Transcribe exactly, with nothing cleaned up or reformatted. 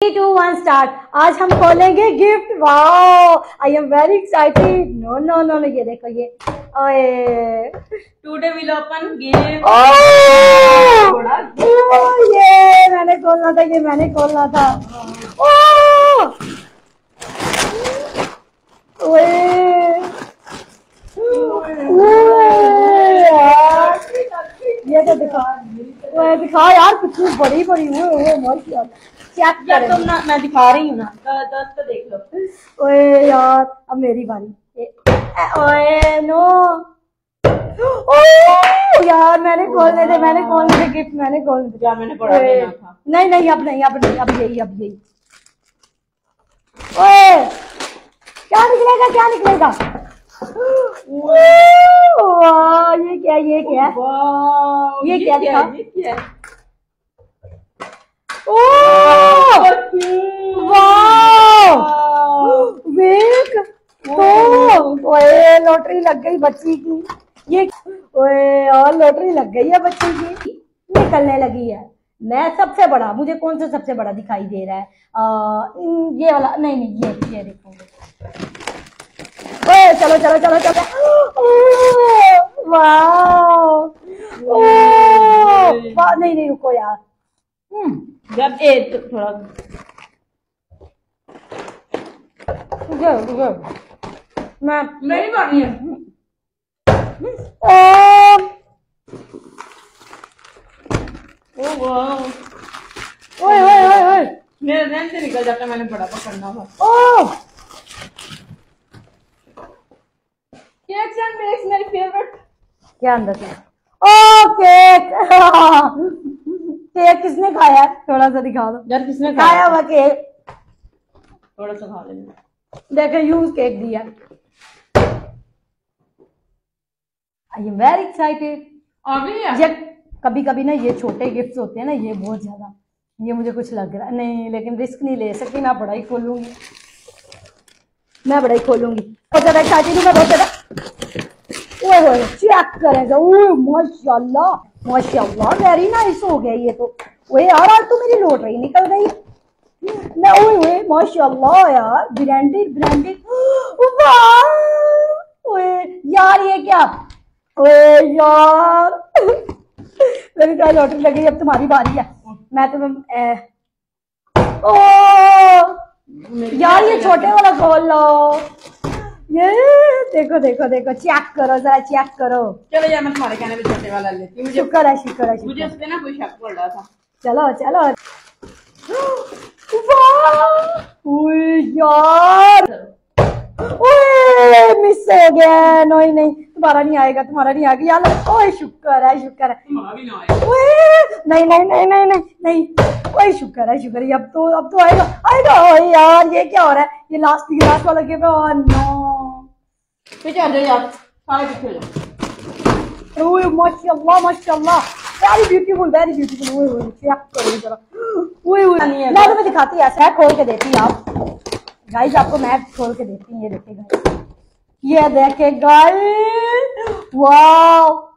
To one start. आज हम खोलेंगे gift. Wow, I am very excited. No no no no, ये देखो ये। ओए, टुडे विल ओपन गिफ्ट। ये मैंने खोलना था, ये मैंने खोलना था। ओ, ओए, ये तो दिखा, दिखा यार, कितनी बड़ी बड़ी हुई है। चेक कर तुम ना, मैं दिखा रही हूँ ना, दस तो देख लो। ओए यार, अब मेरी बारी। ओए नो, ओ यार, मैंने खोलने थे, मैंने खोलने थे गिफ्ट, मैंने खोलने थे। क्या मैंने पढ़ा नहीं था। नहीं नहीं, अब नहीं, अब नहीं, अब यही, अब यही। ओए, क्या निकलेगा, क्या निकलेगा? वाह, ये क्या, ये क्या, ये क्या था? ये क्या? ओह वाह, वेक, ओए लॉटरी लग गई बच्ची की। ये ओए, और लॉटरी लग गई है बच्ची की, निकलने लगी है। मैं सबसे बड़ा, मुझे कौन सा सबसे बड़ा दिखाई दे रहा है? आ, ये वाला, नहीं नहीं, ये ये देखो। ओए चलो चलो चलो चलो। वाह, वाह, नहीं नहीं, रुको यार। हम्म, जब ए तो थोड़ा रुको रुको, मैं मेरी बारी है। ओ वाह, ओए ओए ओए ओए, मेरे ध्यान से निकल जाता, मैंने बड़ा पकड़ना था। ओह, केक्स एंड बेक्स मेरी फेवरेट। क्या अंदर से? ओ केक। केक किसने खाया? थोड़ा सा दिखा दो यार, किसने खाया हुआ केक? थोड़ा सा खा लेना। देखो, यूज केक दिया। I am very excited. अभी कभी कभी ना ये छोटे गिफ्ट्स होते हैं ना, ये बहुत ज्यादा, ये मुझे कुछ लग रहा है नहीं, लेकिन रिस्क नहीं ले सकती। मैं बड़ा ही खोलूंगी, मैं बड़ा ही खोलूंगी। बहुत ज्यादा एक्साइटेड हूँ मैं, बहुत ज्यादा। ओए होए, चेक करेंगे। ओए माशाल्लाह, माशाल्लाह, वेरी नाइस हो गया ये तो। ओए यार, आज तो मेरी लॉटरी निकल गई ना। ओए ओए, माशाल्लाह यार, ब्रांडेड ब्रांडेड। वाह, ओए यार, ये क्या? ओए यार, मेरी तो लॉटरी लगी। अब तुम्हारी बारी है। मैं तुम्हें ओ यार, ये छोटे वाला खोल लो। ये देखो देखो देखो, चेक करो जरा, चेक करो। चलो यार, मैं तुम्हारे कहने पे छोटे वाला लेती हूँ। शुक्र है, शुक्र है, मुझे उसपे ना कोई शक पड़ रहा था। चलो चलो। वाह यार, ओए मिस हो गया। नहीं नहीं, तुम्हारा नहीं आएगा, तुम्हारा नहीं आएगा यार। ओए शुक्र है, शुक्र है। तुम्हारा भी ना आएगा। ओए नहीं नहीं नहीं नहीं नहीं नहीं, ओए शुक्र है, शुक्र है। अब तो अब तो आएगा, आएगा। ओए यार, ये क्या हो रहा है? ये लास्ट ये लास्ट वाला गेम है। ओह नो, पीछे आ जाओ यार, सारे पीछे हो जाओ। ओए माशाल्लाह माशाल्लाह, वेरी ब्यूटीफुल, वेरी ब्यूटीफुल। ओए ओए, चेक करो जरा। ओए ओए, मैं तुम्हें दिखाती है, ऐसा खोल के देती आप गाइस, आपको मैं खोल के देती हूँ। ये देखे गाइस, ये देखे गाइस, वाओ।